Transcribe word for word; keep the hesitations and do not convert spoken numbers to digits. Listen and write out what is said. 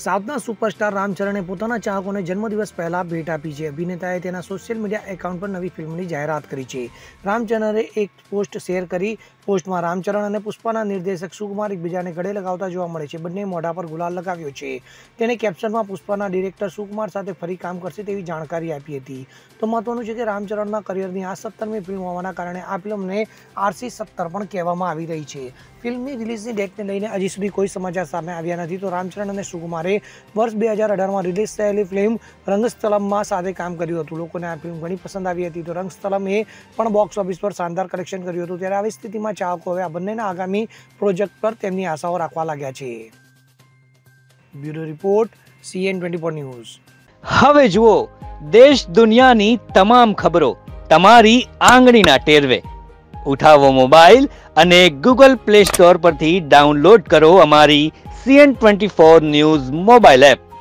સાઉથના superstar રામચરણે પોતાના ચાહકોને જન્મદિવસ પહેલા ભેટ આપી છે. અભિનેતાએ તેના સોશિયલ મીડિયા એકાઉન્ટ પર નવી ફિલ્મની જાહેરાત કરી છે. રામચરણે એક પોસ્ટ શેર કરી. પોસ્ટમાં રામચરણ અને પુષ્પાના નિર્દેશક સુકુમાર એકબીજાને ગળે લગાવતા જોવા મળે છે. બંને મોઢા પર ગુલાલ લગાવ્યો છે. તેને કેપ્શનમાં પુષ્પાના ડિરેક્ટર સુકુમાર સાથે ફરી કામ કરશે તેવી જાણકારી આપી હતી. તો મહત્વનું છે કે રામચરણના કરિયરની આ સત્તરમી ફિલ્મ હોવાના કારણે આ ફિલ્મને આરસી સત્તર પણ કહેવામાં આવી રહી છે. ફિલ્મની રિલીઝની ડેટને લઈને હજી સુધી કોઈ સમાચાર સામે આવ્યા નથી. તો રામચરણ અને સુકુમારે વર્ષ બે હજાર અઢારમાં રિલીઝ થયેલી ફિલ્મ રંગસ્થલમમાં સાથે કામ કર્યું હતું. લોકોને આ ફિલ્મ ઘણી પસંદ આવી હતી. તો રંગસ્થલમે પણ બોક્સ ઓફિસ પર શાનદાર કલેક્શન કર્યું હતું. ત્યારે આવી સ્થિતિમાં ચાહકો હવે આ બંનેના આગામી પ્રોજેક્ટ પર તેમની આશાઓ રાખવા લાગ્યા છે. Bureau report, CN twenty four news. હવે જુઓ દેશ દુનિયાની તમામ ખબરો તમારી આંગળીના ટેરવે. ઉઠાવો મોબાઈલ અને ગૂગલ પ્લે સ્ટોર પરથી ડાઉનલોડ કરો અમારી CN twenty four news mobile app.